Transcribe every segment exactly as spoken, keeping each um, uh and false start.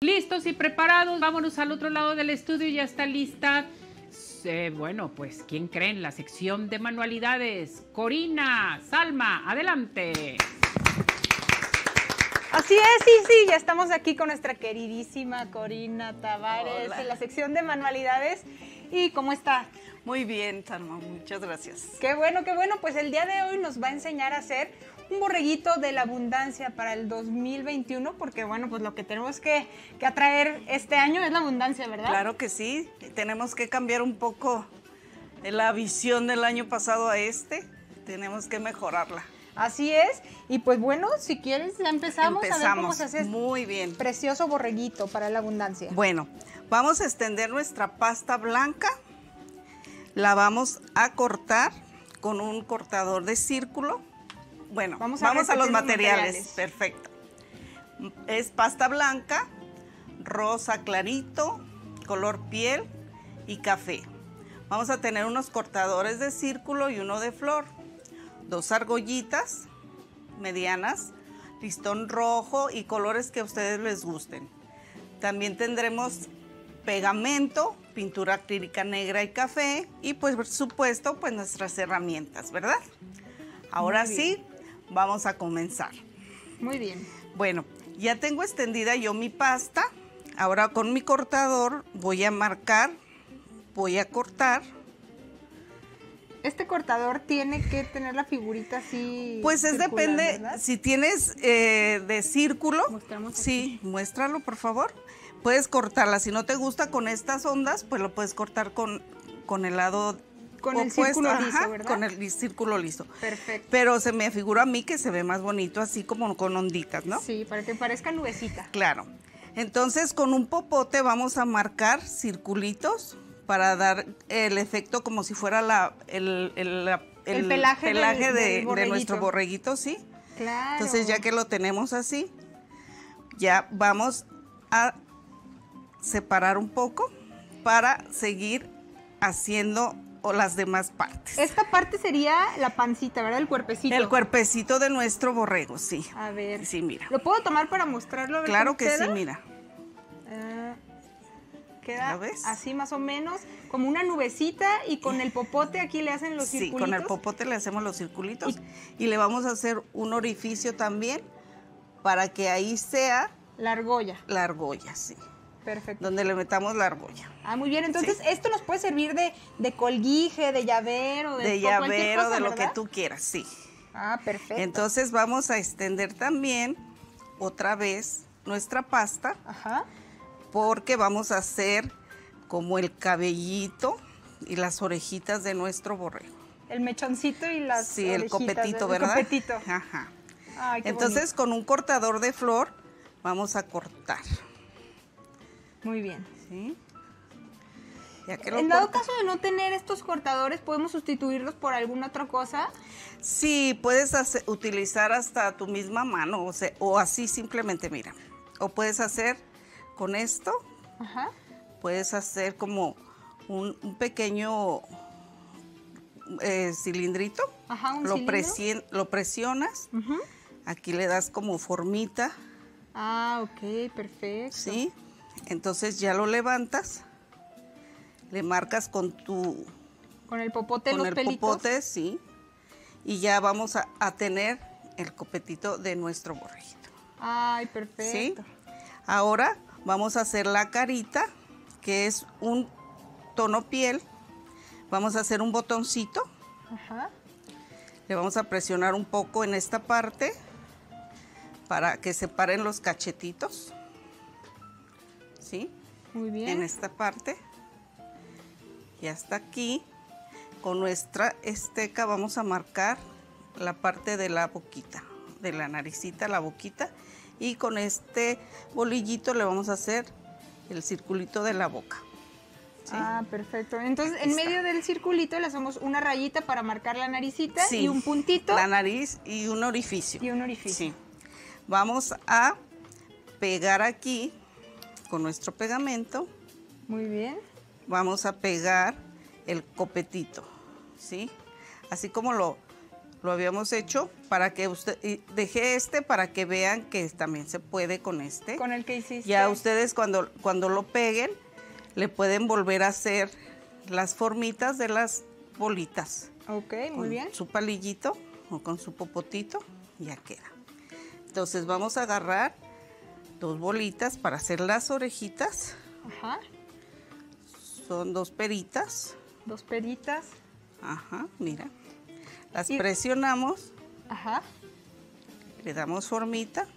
Listos y preparados, vámonos al otro lado del estudio, ya está lista. Eh, bueno, pues, ¿quién creen? La sección de manualidades. Corina, Salma, adelante. Así es, sí, sí, ya estamos aquí con nuestra queridísima Corina Tavares. Hola. En la sección de manualidades. ¿Y cómo está? Muy bien, Salma, muchas gracias. Qué bueno, qué bueno, pues el día de hoy nos va a enseñar a hacer un borreguito de la abundancia para el dos mil veintiuno, porque bueno, pues lo que tenemos que, que atraer este año es la abundancia, ¿verdad? Claro que sí, tenemos que cambiar un poco la visión del año pasado a este, tenemos que mejorarla. Así es, y pues bueno, si quieres ya empezamos, empezamos a ver cómo se hace muy bien. Precioso borreguito para la abundancia. Bueno, vamos a extender nuestra pasta blanca, la vamos a cortar con un cortador de círculo. Bueno, vamos a, vamos a los materiales. materiales, perfecto. Es pasta blanca, rosa clarito, color piel y café. Vamos a tener unos cortadores de círculo y uno de flor. Dos argollitas medianas, listón rojo y colores que a ustedes les gusten. También tendremos pegamento, pintura acrílica negra y café y pues por supuesto pues nuestras herramientas, ¿verdad? Ahora sí, vamos a comenzar. Muy bien. Bueno, ya tengo extendida yo mi pasta. Ahora con mi cortador voy a marcar, voy a cortar. Este cortador tiene que tener la figurita así. Pues es circular, depende, ¿verdad? Si tienes eh, de círculo, mostramos aquí. Sí, muéstralo por favor. Puedes cortarla, si no te gusta con estas ondas, pues lo puedes cortar con, con el lado Con el opuesto, círculo liso, ajá, ¿verdad? con el círculo liso. Perfecto. Pero se me figura a mí que se ve más bonito así como con onditas, ¿no? Sí, para que parezca nubecita. Claro. Entonces con un popote vamos a marcar circulitos para dar el efecto como si fuera la, el, el, la, el, el pelaje, pelaje del, de, del de nuestro borreguito, ¿sí? Claro. Entonces ya que lo tenemos así, ya vamos a separar un poco para seguir haciendo las demás partes. Esta parte sería la pancita, ¿verdad? El cuerpecito. El cuerpecito de nuestro borrego, sí. A ver. Sí, mira. ¿Lo puedo tomar para mostrarlo? A ver Claro cómo que queda? sí, mira. Ah, queda ¿Lo ves? así más o menos, como una nubecita, y con el popote aquí le hacen los Sí, circulitos. con el popote le hacemos los circulitos y, y le vamos a hacer un orificio también para que ahí sea la argolla. La argolla, sí. Perfecto. Donde le metamos la argolla. Ah, muy bien. Entonces, sí. esto nos puede servir de, de colguije, de llavero, de, de llavero, cosa, de lo ¿verdad? que tú quieras, sí. Ah, perfecto. Entonces vamos a extender también otra vez nuestra pasta. Ajá. Porque vamos a hacer como el cabellito y las orejitas de nuestro borrego. El mechoncito y las Sí, orejitas, el copetito, el ¿verdad? copetito. Ajá. Ay, qué Entonces, bonito. con un cortador de flor vamos a cortar. Muy bien. ¿Sí? Ya que lo En dado corta- caso de no tener estos cortadores, ¿podemos sustituirlos por alguna otra cosa? Sí, puedes hacer- utilizar hasta tu misma mano, o sea, o así simplemente, mira. O puedes hacer con esto, Ajá. puedes hacer como un, un pequeño eh, cilindrito. Ajá, un lo, cilindro. presien- lo presionas, Ujú. aquí le das como formita, Ah, ok, perfecto. ¿sí? Entonces ya lo levantas, le marcas con tu Con el popote con los el pelitos. popote, sí, y ya vamos a, a tener el copetito de nuestro borreguito. Ay, ¿Sí? perfecto. Ahora vamos a hacer la carita, que es un tono piel. Vamos a hacer un botoncito. Ajá. Le vamos a presionar un poco en esta parte para que se paren los cachetitos. ¿Sí? Muy bien. En esta parte. Y hasta aquí. Con nuestra esteca vamos a marcar la parte de la boquita, de la naricita, la boquita. Y con este bolillito le vamos a hacer el circulito de la boca. ¿Sí? Ah, perfecto. Entonces, Aquí en está. medio del circulito le hacemos una rayita para marcar la naricita Sí, y un puntito la nariz y un orificio. y un orificio. Sí. Vamos a pegar aquí con nuestro pegamento. Muy bien. Vamos a pegar el copetito, ¿sí? Así como lo, lo habíamos hecho para que usted, y dejé este para que vean que también se puede con este. Con el que hiciste. Ya ustedes cuando, cuando lo peguen, le pueden volver a hacer las formitas de las bolitas. Ok, muy bien. Su palillito o con su popotito, ya queda. Entonces vamos a agarrar dos bolitas para hacer las orejitas. Ajá. Son dos peritas. Dos peritas. Ajá, mira. Las Y... presionamos. Ajá. Le damos formita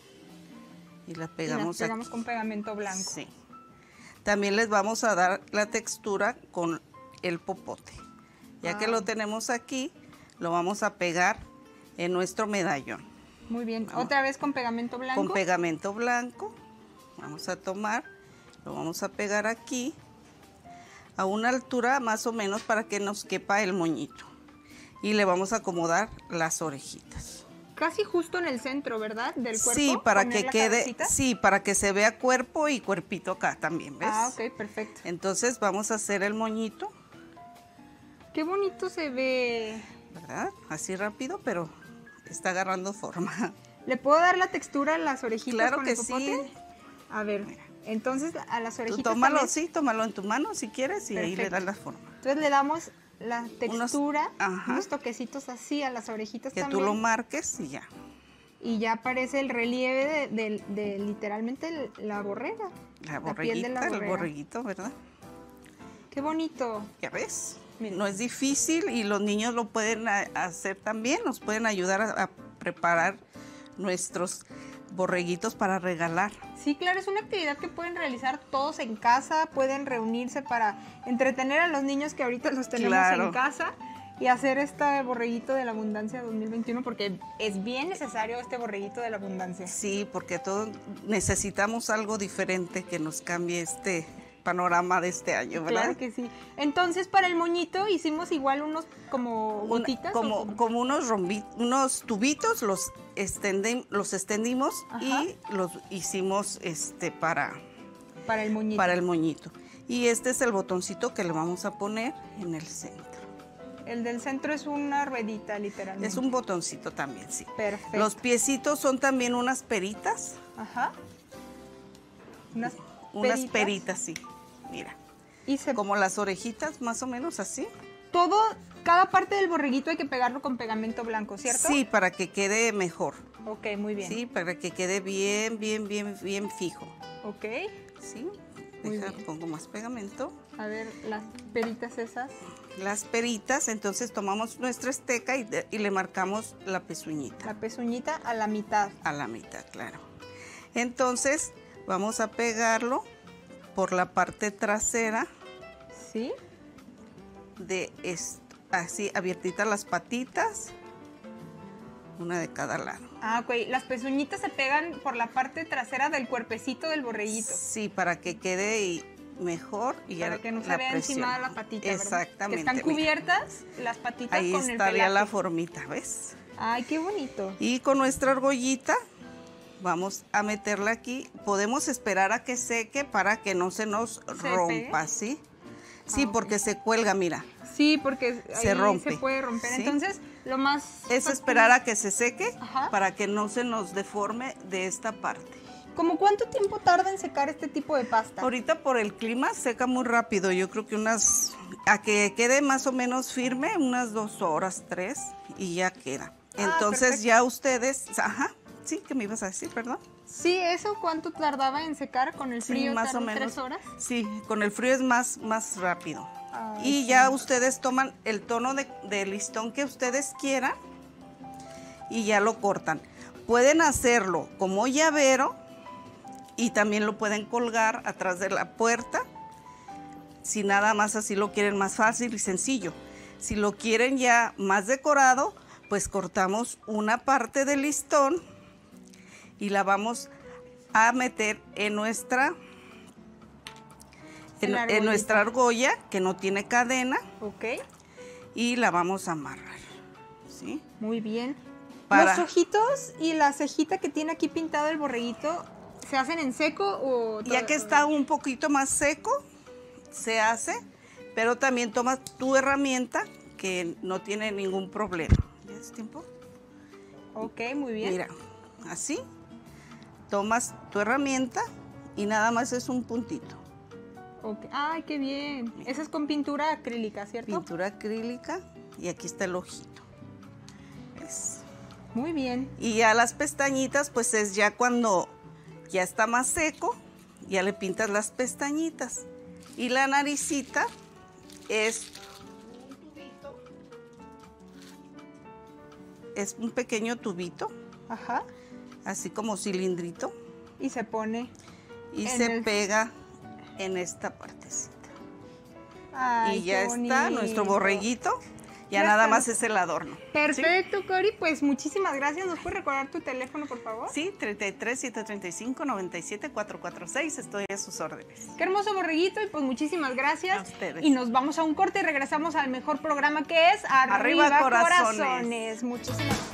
y las pegamos, y las pegamos aquí. con pegamento blanco. Sí. También les vamos a dar la textura con el popote. Ya ah. que lo tenemos aquí, lo vamos a pegar en nuestro medallón. Muy bien. Vamos. Otra vez con pegamento blanco. Con pegamento blanco. Vamos a tomar, lo vamos a pegar aquí a una altura más o menos para que nos quepa el moñito. Y le vamos a acomodar las orejitas. Casi justo en el centro, ¿verdad? Del cuerpo. Sí, para que quede, cabecita. Sí, para que se vea cuerpo y cuerpito acá también, ¿ves? Ah, ok, perfecto. Entonces vamos a hacer el moñito. Qué bonito se ve. ¿Verdad? Así rápido, pero está agarrando forma. ¿Le puedo dar la textura a las orejitas claro con que el popote? Sí. A ver, mira. Entonces a las orejitas Tú tómalo, también. sí, tómalo en tu mano si quieres y perfecto. Ahí le das la forma. Entonces le damos la textura, unos, unos toquecitos así a las orejitas que también. Que tú lo marques y ya. Y ya aparece el relieve de, de, de literalmente la borrega. La borreguita, la el borreguito, ¿verdad? Qué bonito. Ya ves, Miren. No es difícil y los niños lo pueden hacer también, nos pueden ayudar a, a preparar nuestros borreguitos para regalar. Sí, claro, es una actividad que pueden realizar todos en casa, pueden reunirse para entretener a los niños que ahorita los tenemos claro. en casa y hacer este borreguito de la abundancia dos mil veintiuno porque es bien necesario este borreguito de la abundancia. Sí, porque todos necesitamos algo diferente que nos cambie este panorama de este año, ¿verdad? Claro que sí. Entonces, para el moñito hicimos igual unos como gotitas. Una, como, como? como unos rombi, unos tubitos, los, extendem, los extendimos Ajá. y los hicimos este para, para el moñito. Para el moñito. Y este es el botoncito que le vamos a poner en el centro. El del centro es una ruedita, literalmente. Es un botoncito también, sí. Perfecto. Los piecitos son también unas peritas. Ajá. Unas Unas peritas, peritas sí. Mira, y se... como las orejitas, más o menos así. Todo, cada parte del borreguito hay que pegarlo con pegamento blanco, ¿cierto? Sí, para que quede mejor. Ok, muy bien. Sí, para que quede bien, bien, bien, bien fijo. Ok. Sí, deja, pongo más pegamento. A ver, las peritas esas. Las peritas, entonces tomamos nuestra esteca y, de, y le marcamos la pezuñita. La pezuñita a la mitad. A la mitad, claro. Entonces, vamos a pegarlo por la parte trasera. ¿Sí? De esto, así abiertitas las patitas, una de cada lado. Ah, ok. Las pezuñitas se pegan por la parte trasera del cuerpecito del borreguito. Sí, para que quede y mejor y para ya que no se vea encima de la patita, ¿verdad? Exactamente. Que están cubiertas mira. Las patitas ahí con el pelaje. Ahí estaría la formita, ¿ves? Ay, qué bonito. Y con nuestra argollita vamos a meterla aquí. Podemos esperar a que seque para que no se nos ¿Se rompa, pegue? ¿sí? Sí, ah, porque okay. se cuelga, mira. Sí, porque ahí se rompe. Se puede romper. ¿Sí? Entonces, lo más... Es esperar a que se seque Ajá. para que no se nos deforme de esta parte. ¿Cómo cuánto tiempo tarda en secar este tipo de pasta? Ahorita por el clima seca muy rápido. Yo creo que unas... A que quede más o menos firme, unas dos horas, tres, y ya queda. Ah, Entonces perfecto. ya ustedes... Ajá. Sí, ¿qué me ibas a decir, perdón? Sí, ¿eso cuánto tardaba en secar con el frío? Sí, más o menos. ¿Tres horas? Sí, con el frío es más, más rápido. Ay, y sí. ya ustedes toman el tono de, de listón que ustedes quieran y ya lo cortan. Pueden hacerlo como llavero y también lo pueden colgar atrás de la puerta. Si nada más así lo quieren más fácil y sencillo. Si lo quieren ya más decorado, pues cortamos una parte del listón y la vamos a meter en nuestra en, en nuestra argolla que no tiene cadena. Ok. Y la vamos a amarrar. ¿Sí? Muy bien. Para... ¿Los ojitos y la cejita que tiene aquí pintado el borreguito se hacen en seco o...? Ya que está un poquito más seco, se hace, pero también tomas tu herramienta que no tiene ningún problema. ¿Ves? ¿Es tiempo? Ok, muy bien. Mira, así. Tomas tu herramienta y nada más es un puntito. Okay. Ay, qué bien. Esa es con pintura acrílica, ¿cierto? Pintura acrílica y aquí está el ojito. Es. Muy bien. Y ya las pestañitas, pues es ya cuando ya está más seco, ya le pintas las pestañitas. Y la naricita es un tubito, es un pequeño tubito. Ajá. Así como cilindrito. Y se pone. Y se el... pega en esta partecita. Ay, y ya bonito. Está nuestro borreguito. Ya, ya nada está. Más es el adorno. Perfecto, ¿sí? Cori, pues muchísimas gracias. ¿Nos puedes recordar tu teléfono, por favor? Sí, treinta y tres, setecientos treinta y cinco, noventa y siete, cuatrocientos cuarenta y seis. Estoy a sus órdenes. Qué hermoso borreguito y pues muchísimas gracias. A ustedes. Y nos vamos a un corte y regresamos al mejor programa que es Arriba, Arriba Corazones. Corazones. Muchísimas gracias.